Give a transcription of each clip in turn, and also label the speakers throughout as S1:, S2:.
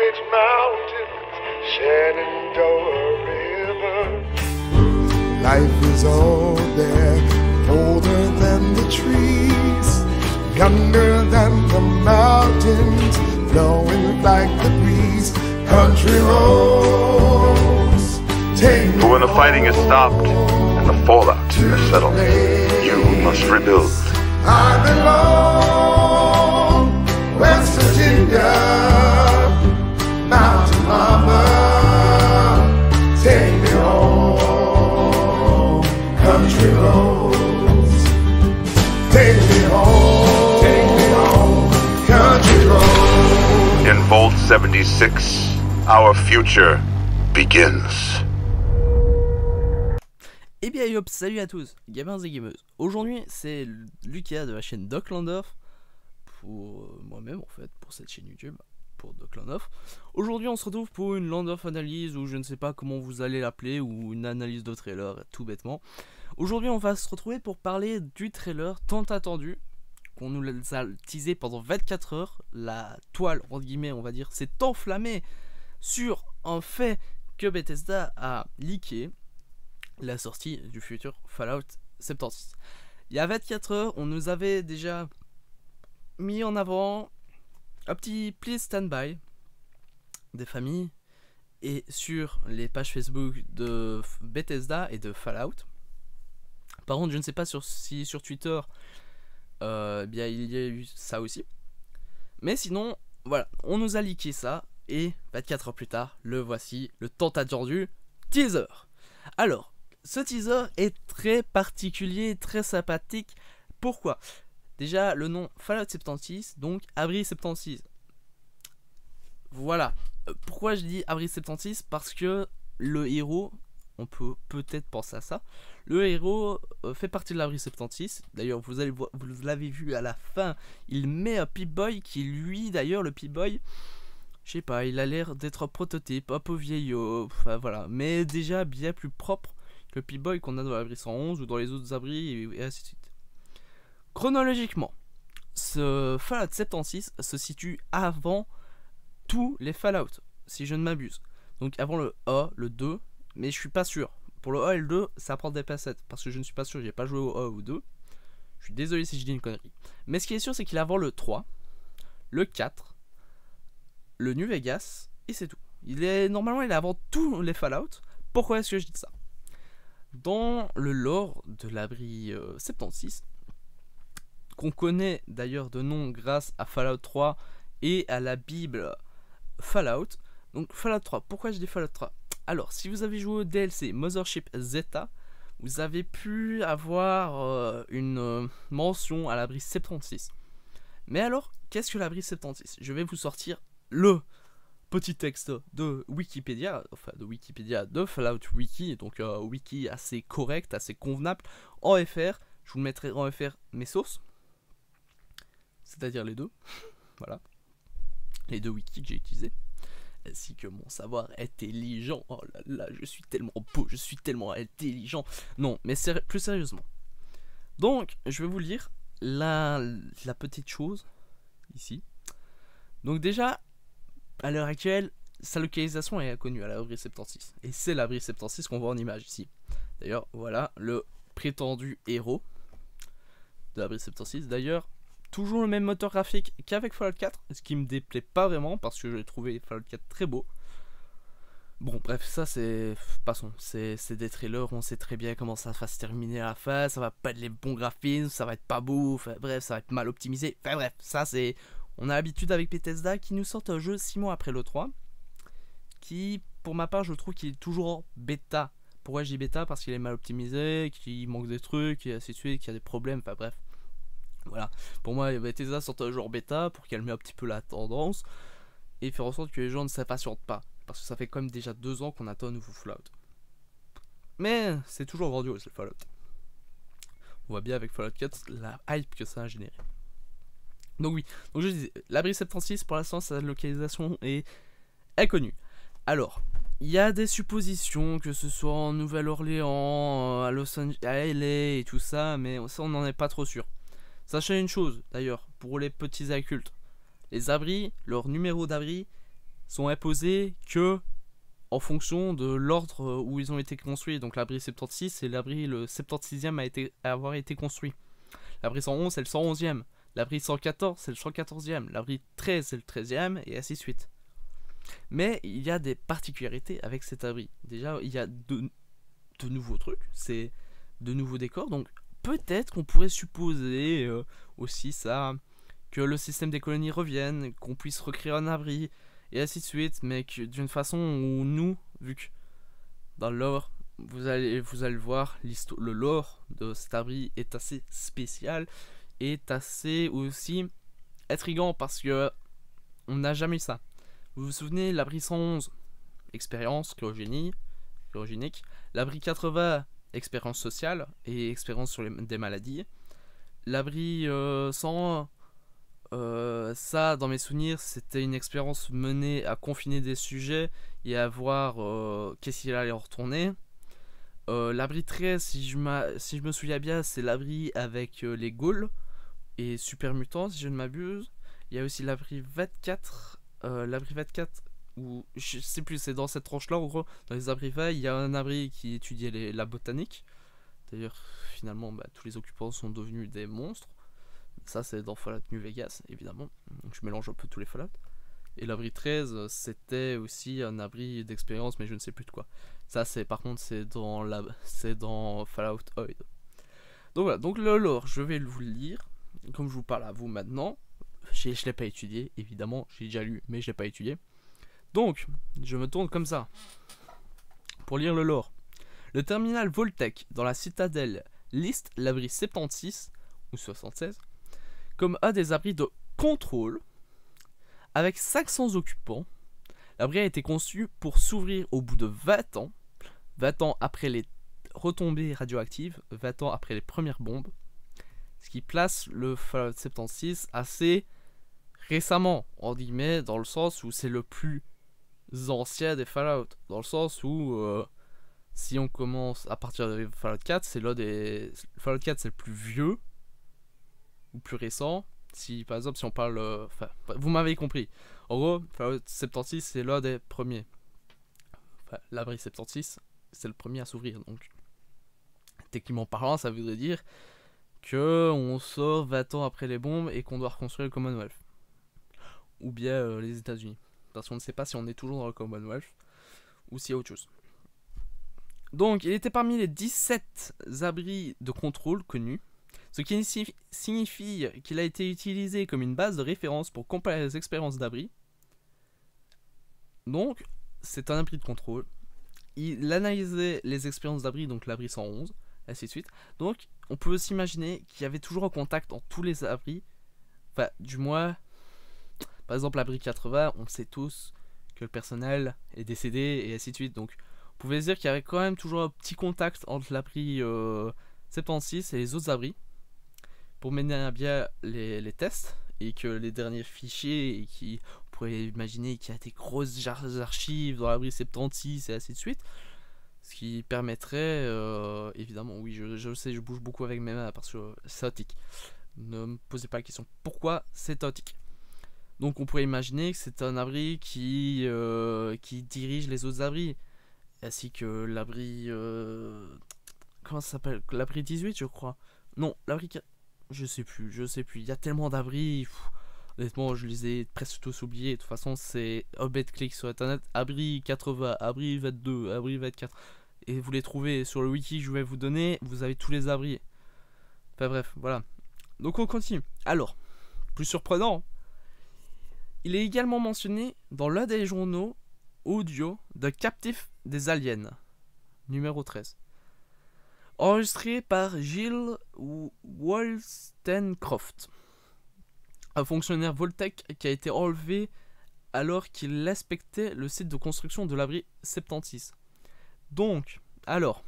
S1: Palisades Mountains, Shenandoah River.
S2: Life is all there, older than the trees, younger than the mountains, flowing like the breeze. Country roads, take me
S3: But when the fighting is stopped and the fallout has settled, you must rebuild.
S2: I belong, West Virginia, Mountain Mama, take me home, country roads, take me home, country roads.
S3: In Vault 76, our future begins.
S4: Et bien hop, salut à tous, gamers et gameuses. Aujourd'hui, c'est Lucas de la chaîne Doc Landorf, pour moi-même en fait, pour cette chaîne YouTube, pour Doc Landorf. Aujourd'hui, on se retrouve pour une Landorf analyse, ou je ne sais pas comment vous allez l'appeler, ou une analyse de trailer, tout bêtement. Aujourd'hui, on va se retrouver pour parler du trailer tant attendu, qu'on nous a teasé pendant 24 heures. La toile, entre guillemets, on va dire, s'est enflammée sur un fait que Bethesda a leaké. La sortie du futur Fallout 76. Il y a 24 heures, on nous avait déjà mis en avant un petit please stand-by des familles et sur les pages Facebook de Bethesda et de Fallout. Par contre, je ne sais pas si sur Twitter bien il y a eu ça aussi. Mais sinon, voilà, on nous a leaké ça et 24 heures plus tard, le voici, le tant attendu teaser. Alors, ce teaser est très particulier, très sympathique. Pourquoi? Déjà, le nom Fallout 76, donc Abri 76. Voilà. Pourquoi je dis Abri 76? Parce que le héros, on peut peut-être penser à ça. Le héros fait partie de l'Abri 76. D'ailleurs, vous l'avez vu à la fin, il met un Pip-Boy qui, lui, d'ailleurs, le Pip-Boy, je sais pas, il a l'air d'être un prototype, un peu vieillot, enfin voilà. Mais déjà bien plus propre que le Pip-Boy qu'on a dans l'abri 111 ou dans les autres abris et ainsi de suite. Chronologiquement, ce Fallout 76 se situe avant tous les Fallout, si je ne m'abuse. Donc avant le A, le 2, mais je suis pas sûr. Pour le A et le 2, ça prend des passettes, parce que je ne suis pas sûr, j'ai pas joué au A ou 2. Je suis désolé si je dis une connerie. Mais ce qui est sûr, c'est qu'il est avant le 3, le 4, le New Vegas, et c'est tout. Normalement, il est avant tous les Fallout. Pourquoi est-ce que je dis ça? Dans le lore de l'abri 76, qu'on connaît d'ailleurs de nom grâce à Fallout 3 et à la Bible Fallout. Donc Fallout 3, pourquoi je dis Fallout 3? Alors, si vous avez joué au DLC Mothership Zeta, vous avez pu avoir une mention à l'abri 76. Mais alors, qu'est-ce que l'abri 76? Je vais vous sortir le petit texte de Wikipédia, enfin de Wikipédia de Fallout Wiki, donc wiki assez correct, assez convenable, en FR. Je vous le mettrai en FR mes sources, c'est-à-dire les deux, voilà, les deux wikis que j'ai utilisés, ainsi que mon savoir intelligent. Oh là là, je suis tellement beau, je suis tellement intelligent. Non, mais plus sérieusement. Donc, je vais vous lire la petite chose ici. Donc déjà, à l'heure actuelle, sa localisation est inconnue à l'abri 76. Et c'est l'abri 76 qu'on voit en image ici. D'ailleurs, voilà le prétendu héros de l'abri 76. D'ailleurs, toujours le même moteur graphique qu'avec Fallout 4, ce qui me déplaît pas vraiment parce que j'ai trouvé Fallout 4 très beau. Bon, bref, ça c'est... Passons, c'est des trailers, on sait très bien comment ça va se terminer à la fin. Ça va pas être les bons graphismes, ça va être pas beau, enfin bref, ça va être mal optimisé. Enfin bref, ça c'est... On a l'habitude avec Bethesda qui nous sort un jeu 6 mois après le 3, qui, pour ma part, je trouve qu'il est toujours en bêta. Pourquoi je dis bêta? Parce qu'il est mal optimisé, qu'il manque des trucs, et ainsi de suite, qu'il y a des problèmes, enfin bref. Voilà, pour moi, Bethesda sort un jeu en bêta pour calmer un petit peu la tendance et faire en sorte que les gens ne s'impatientent pas. Parce que ça fait quand même déjà 2 ans qu'on attend un nouveau Fallout. Mais c'est toujours grandiose le Fallout. On voit bien avec Fallout 4 la hype que ça a généré. Donc oui, donc je disais, l'abri 76 pour l'instant sa localisation est inconnue. Alors, il y a des suppositions que ce soit en Nouvelle-Orléans, à Los Angeles, à LA et tout ça, mais ça on n'en est pas trop sûr. Sachez une chose d'ailleurs, pour les petits adultes, les abris, leur numéro d'abri, sont imposés que en fonction de l'ordre où ils ont été construits. Donc l'abri 76, c'est l'abri le 76e à avoir été construit. L'abri 111, c'est le 111e. L'abri 114, c'est le 114e. L'abri 13, c'est le 13e, et ainsi de suite. Mais il y a des particularités avec cet abri. Déjà, il y a de nouveaux trucs, c'est de nouveaux décors. Donc peut-être qu'on pourrait supposer aussi ça, que le système des colonies revienne, qu'on puisse recréer un abri, et ainsi de suite, mais d'une façon où nous, vu que dans le lore, vous allez le voir, le lore de cet abri est assez spécial, est assez aussi intriguant, parce que on n'a jamais eu ça. Vous vous souvenez, l'abri 111, expérience cryogénique, l'abri 80, expérience sociale et expérience sur des maladies, l'abri 101, ça, dans mes souvenirs, c'était une expérience menée à confiner des sujets et à voir qu'est-ce qu'il allait en retourner. L'abri 13, si je me souviens bien, c'est l'abri avec les Gauls et super mutants, si je ne m'abuse. Il y a aussi l'abri 24, ou je sais plus, c'est dans cette tranche-là, en gros. Dans les abris 20, il y a un abri qui étudiait la botanique. D'ailleurs, finalement, tous les occupants sont devenus des monstres. Ça, c'est dans Fallout New Vegas, évidemment. Donc, je mélange un peu tous les Fallout. Et l'abri 13, c'était aussi un abri d'expérience, mais je ne sais plus de quoi. Ça, par contre, c'est dans Fallout Void. Donc voilà, donc le lore, je vais vous le lire. Comme je vous parle à vous maintenant. Je ne l'ai pas étudié, évidemment. J'ai déjà lu, mais je ne l'ai pas étudié. Donc, je me tourne comme ça. Pour lire le lore. Le terminal Voltec, dans la citadelle, liste l'abri 76, ou 76, comme un des abris de contrôle. Avec 500 occupants, l'abri a été conçu pour s'ouvrir au bout de 20 ans. 20 ans après les retombées radioactives, 20 ans après les premières bombes. Ce qui place le Fallout 76 assez récemment, en guillemets, dans le sens où c'est le plus ancien des Fallout. Dans le sens où, si on commence à partir de Fallout 4, c'est l'un des... Fallout 4, c'est le plus vieux, ou plus récent. Si, par exemple, si on parle... vous m'avez compris. En gros, Fallout 76, c'est l'un des premiers. L'abri 76, c'est le premier à s'ouvrir. Donc, techniquement parlant, ça voudrait dire que on sort 20 ans après les bombes et qu'on doit reconstruire le Commonwealth. Ou bien les États-Unis. Parce qu'on ne sait pas si on est toujours dans le Commonwealth ou s'il y a autre chose. Donc, il était parmi les 17 abris de contrôle connus, ce qui signifie qu'il a été utilisé comme une base de référence pour comparer les expériences d'abri. Donc, c'est un abri de contrôle. Il analysait les expériences d'abri, donc l'abri 111, ainsi de suite. Donc, on peut s'imaginer qu'il y avait toujours un contact entre tous les abris. Enfin, du moins, par exemple, l'abri 80, on sait tous que le personnel est décédé, et ainsi de suite. Donc, on pouvait se dire qu'il y avait quand même toujours un petit contact entre l'abri 76 et les autres abris, pour mener à bien les tests, et que les derniers fichiers, et qui, on pourrait imaginer qu'il y a des grosses archives dans l'abri 76 et ainsi de suite, ce qui permettrait, évidemment, oui, je sais, je bouge beaucoup avec mes mains parce que c'est chaotique. Ne me posez pas la question pourquoi c'est chaotique. Donc on pourrait imaginer que c'est un abri qui dirige les autres abris, ainsi que l'abri... comment ça s'appelle? L'abri 18, je crois. Non, l'abri 4... Je sais plus. Il y a tellement d'abris. Honnêtement, je les ai presque tous oubliés. De toute façon, c'est un bête-clic sur internet. Abri 80, abri 22, abri 24. Et vous les trouvez sur le wiki que je vais vous donner. Vous avez tous les abris. Enfin bref, voilà. Donc on continue. Alors, plus surprenant, il est également mentionné dans l'un des journaux audio de Captif des Aliens, numéro 13. Enregistré par Gill Wollstonecroft, un fonctionnaire Voltec qui a été enlevé alors qu'il inspectait le site de construction de l'abri 76. Donc, alors,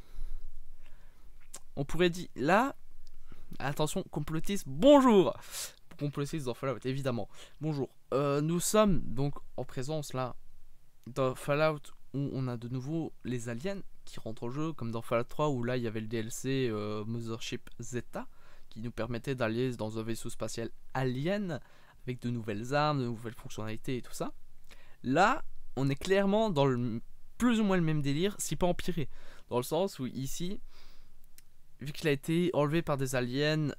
S4: on pourrait dire là, attention, complotiste, bonjour, complotiste dans Fallout, évidemment, bonjour. Nous sommes donc en présence là dans Fallout où on a de nouveau les aliens qui rentrent en jeu, comme dans Fallout 3 où là il y avait le DLC Mothership Zeta qui nous permettait d'aller dans un vaisseau spatial alien avec de nouvelles armes, de nouvelles fonctionnalités et tout ça. Là, on est clairement dans le plus ou moins le même délire, si pas empiré. Dans le sens où ici, vu qu'il a été enlevé par des aliens,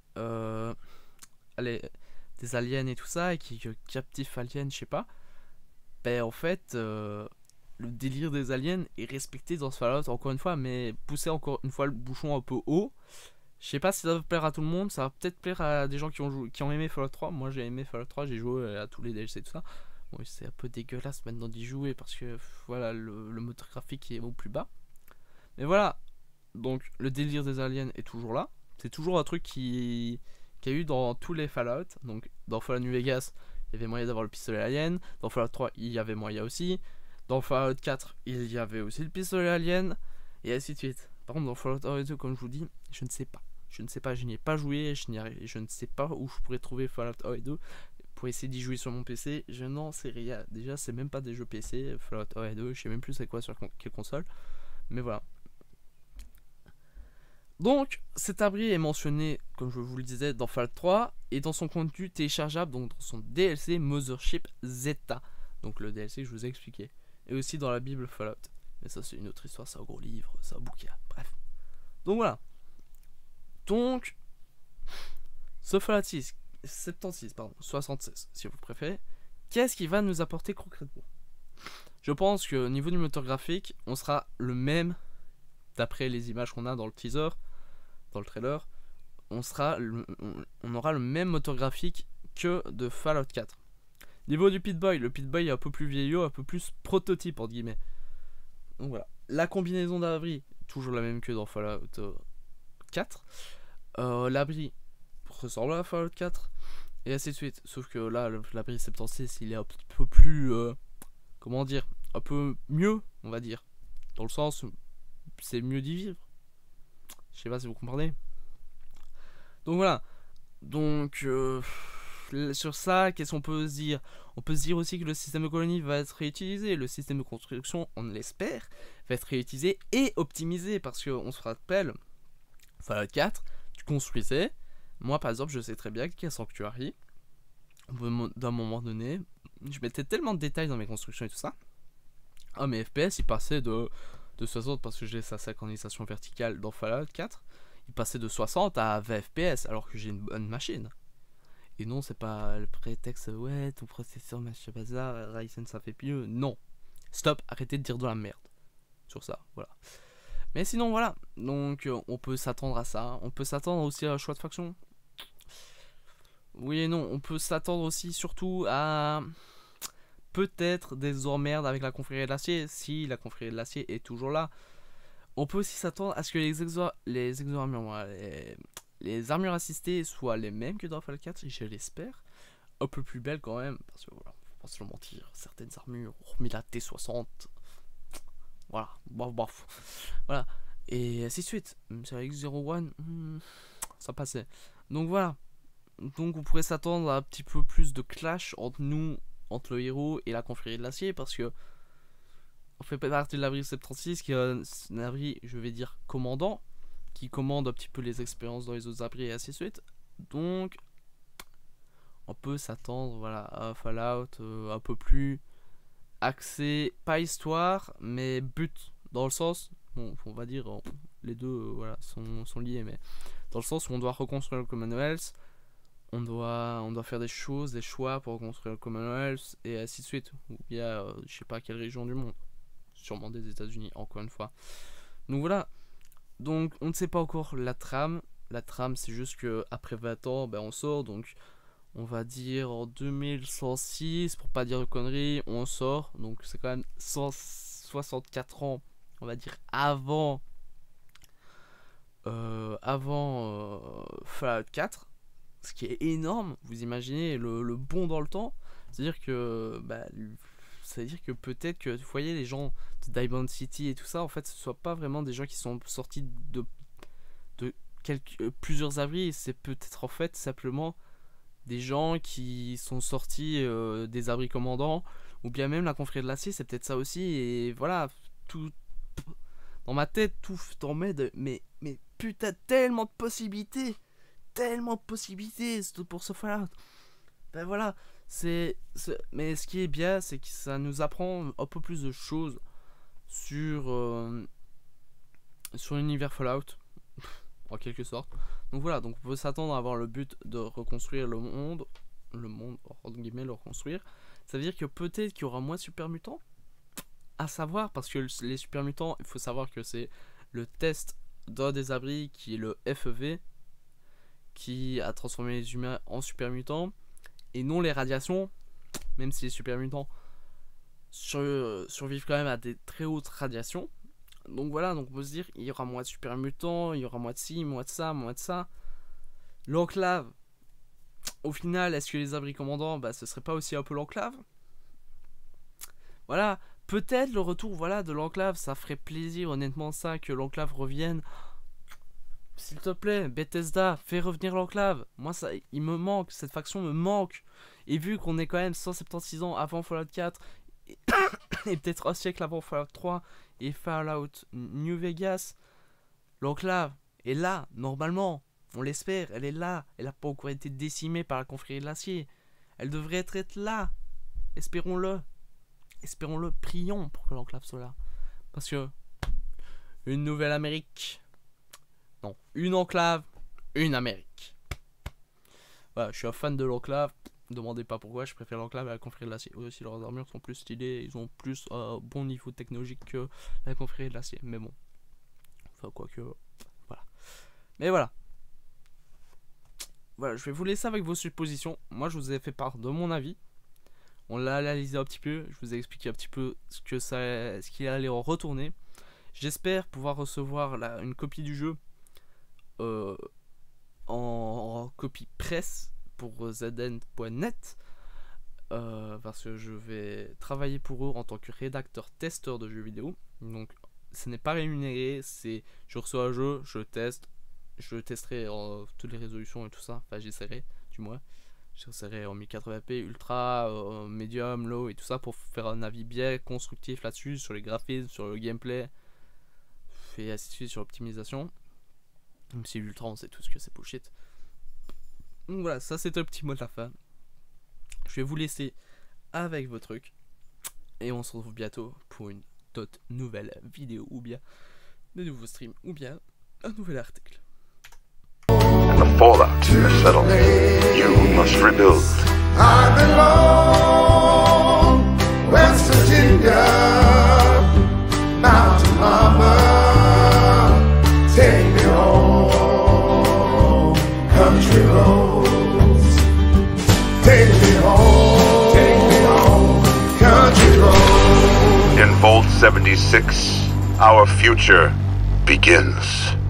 S4: des aliens et tout ça, et qui captifs aliens, je sais pas, ben en fait, le délire des aliens est respecté dans ce Fallout, encore une fois, mais pousser encore une fois le bouchon un peu haut. Je sais pas si ça va plaire à tout le monde, ça va peut-être plaire à des gens qui ont aimé Fallout 3. Moi j'ai aimé Fallout 3, j'ai joué à tous les DLC et tout ça. Bon, c'est un peu dégueulasse maintenant d'y jouer parce que voilà, le moteur graphique est au plus bas. Mais voilà, donc le délire des aliens est toujours là. C'est toujours un truc qu'il y a eu dans tous les Fallout. Donc dans Fallout New Vegas, il y avait moyen d'avoir le pistolet alien. Dans Fallout 3, il y avait moyen aussi. Dans Fallout 4, il y avait aussi le pistolet alien. Et ainsi de suite. Par contre, dans Fallout 1 et 2, comme je vous dis, je ne sais pas. Je ne sais pas, je n'y ai pas joué, je ne sais pas où je pourrais trouver Fallout 1 et 2 pour essayer d'y jouer sur mon PC. Je n'en sais rien. Déjà, c'est même pas des jeux PC, Fallout 1 et 2, je sais même plus c'est quoi sur quelle console. Mais voilà. Donc, cet abri est mentionné, comme je vous le disais, dans Fallout 3 et dans son contenu téléchargeable, donc dans son DLC Mothership Zeta. Donc le DLC que je vous ai expliqué. Et aussi dans la Bible Fallout. Mais ça, c'est une autre histoire, c'est un gros livre, c'est un bouquin, bref. Donc voilà. Donc, ce Fallout 76, pardon, 76 si vous préférez, qu'est-ce qui va nous apporter concrètement? Je pense qu'au niveau du moteur graphique, on sera le même, d'après les images qu'on a dans le teaser, dans le trailer, on aura le même moteur graphique que de Fallout 4. Niveau du Pip-Boy, le Pip-Boy est un peu plus vieillot, un peu plus prototype entre guillemets. Donc voilà, la combinaison d'abri, toujours la même que dans Fallout 4. L'abri ressemble à Fallout 4 et ainsi de suite, sauf que là l'abri 76 il est un petit peu plus comment dire, un peu mieux on va dire, dans le sens où c'est mieux d'y vivre, je sais pas si vous comprenez. Donc voilà, donc sur ça qu'est-ce qu'on peut se dire? On peut se dire aussi que le système de colonie va être réutilisé, le système de construction on l'espère va être réutilisé et optimisé, parce qu'on se rappelle Fallout 4, tu construisais. Moi par exemple je sais très bien qu'à Sanctuary, d'un moment donné, je mettais tellement de détails dans mes constructions et tout ça. Ah, mes FPS ils passaient de 60, parce que j'ai sa synchronisation verticale dans Fallout 4, il passait de 60 à 20 FPS alors que j'ai une bonne machine. Et non, c'est pas le prétexte, ouais ton processeur machin bazar, Ryzen ça fait mieux. Non, stop, arrêtez de dire de la merde sur ça, voilà. Mais sinon voilà, donc on peut s'attendre à ça. On peut s'attendre aussi à un choix de faction. Oui et non, on peut s'attendre aussi surtout à peut-être des emmerdes avec la confrérie de l'acier, si la confrérie de l'acier est toujours là. On peut aussi s'attendre à ce que les armures assistées soient les mêmes que dans Fallout 4, je l'espère. Un peu plus belles quand même, parce que voilà, faut pas se le mentir, certaines armures, hormis la T60, voilà, bof. Voilà, et ainsi de suite. Sur la X01, ça passait. Donc voilà, donc on pourrait s'attendre à un petit peu plus de clash entre nous, entre le héros et la confrérie de l'acier, parce que on fait partie de l'abri 76, qui est un abri, je vais dire, commandant, qui commande un petit peu les expériences dans les autres abris et ainsi de suite. Donc on peut s'attendre, voilà, à Fallout un peu plus axé, pas histoire, mais but, dans le sens, bon, on va dire, les deux voilà, sont liés, mais dans le sens où on doit reconstruire le Commonwealth, on doit faire des choses, des choix pour reconstruire le Commonwealth, et ainsi de suite. Ou il y a, je sais pas quelle région du monde, sûrement des États-Unis, encore une fois. Donc voilà, donc on ne sait pas encore la trame. La trame, c'est juste que après 20 ans, ben, on sort, donc on va dire en 2106, pour pas dire de conneries, on sort. Donc c'est quand même 164 ans, on va dire, avant Fallout 4. Ce qui est énorme, vous imaginez le bond dans le temps. C'est-à-dire que peut-être que, vous voyez, les gens de Diamond City et tout ça, en fait, ce ne soit pas vraiment des gens qui sont sortis de plusieurs abris. C'est peut-être en fait simplement des gens qui sont sortis des abris commandants, ou bien même la confrérie de l'acier, c'est peut-être ça aussi. Et voilà, tout dans ma tête, tout t'en met de... Mais putain, tellement de possibilités, pour ce Fallout. Ben voilà, Mais ce qui est bien, c'est que ça nous apprend un peu plus de choses sur l'univers Fallout, en quelque sorte. Donc voilà, donc on peut s'attendre à avoir le but de reconstruire le monde, entre guillemets, le reconstruire. Ça veut dire que peut-être qu'il y aura moins de super mutants, à savoir, parce que les super mutants, il faut savoir que c'est le test d'un des abris qui est le FEV, qui a transformé les humains en super mutants, et non les radiations, même si les super mutants survivent quand même à des très hautes radiations. Donc voilà, donc on peut se dire il y aura moins de super mutants, il y aura moins de ci, moins de ça, moins de ça. L'enclave, au final, est-ce que les abris commandants, bah ce serait pas aussi un peu l'enclave? Voilà, peut-être le retour, voilà, de l'enclave, ça ferait plaisir honnêtement ça, que l'enclave revienne. S'il te plaît, Bethesda, fais revenir l'enclave. Moi, ça, il me manque, cette faction me manque. Et vu qu'on est quand même 176 ans avant Fallout 4, et peut-être un siècle avant Fallout 3 et Fallout New Vegas, l'enclave est là, normalement. On l'espère, elle est là. Elle n'a pas encore été décimée par la confrérie de l'acier. Elle devrait être là. Espérons-le. Espérons-le, prions pour que l'enclave soit là. Parce que une nouvelle Amérique. Non, une enclave, une Amérique. Voilà, je suis un fan de l'enclave. Demandez pas pourquoi, je préfère l'enclave à la confrérie de l'acier. Eux aussi, leurs armures sont plus stylées. Ils ont plus bon niveau technologique que la confrérie de l'acier. Mais bon. Enfin, quoique. Voilà. Mais voilà. Voilà, je vais vous laisser avec vos suppositions. Moi, je vous ai fait part de mon avis. On l'a analysé un petit peu. Je vous ai expliqué un petit peu ce qu'il allait en retourner. J'espère pouvoir recevoir une copie du jeu en copie presse pour ZN.net. Parce que je vais travailler pour eux en tant que rédacteur testeur de jeux vidéo. Donc, ce n'est pas rémunéré. C'est je reçois un jeu, je teste. Je testerai toutes les résolutions et tout ça. Enfin, j'essaierai, du moins. J'essaierai en 1080p, ultra, medium, low et tout ça pour faire un avis bien constructif là-dessus, sur les graphismes, sur le gameplay. Et ainsi de suite sur l'optimisation. Même si l'ultra, on sait tous que c'est bullshit. Donc voilà, ça c'était le petit mot de la fin. Je vais vous laisser avec vos trucs. Et on se retrouve bientôt pour une toute nouvelle vidéo, ou bien de nouveaux streams, ou bien un nouvel article.
S3: And the fallout has settled. You must rebuild.
S2: I belong, West Virginia, Mountain Mama, take me home, country roads, take me home, country roads.
S3: In Vault 76, our future begins.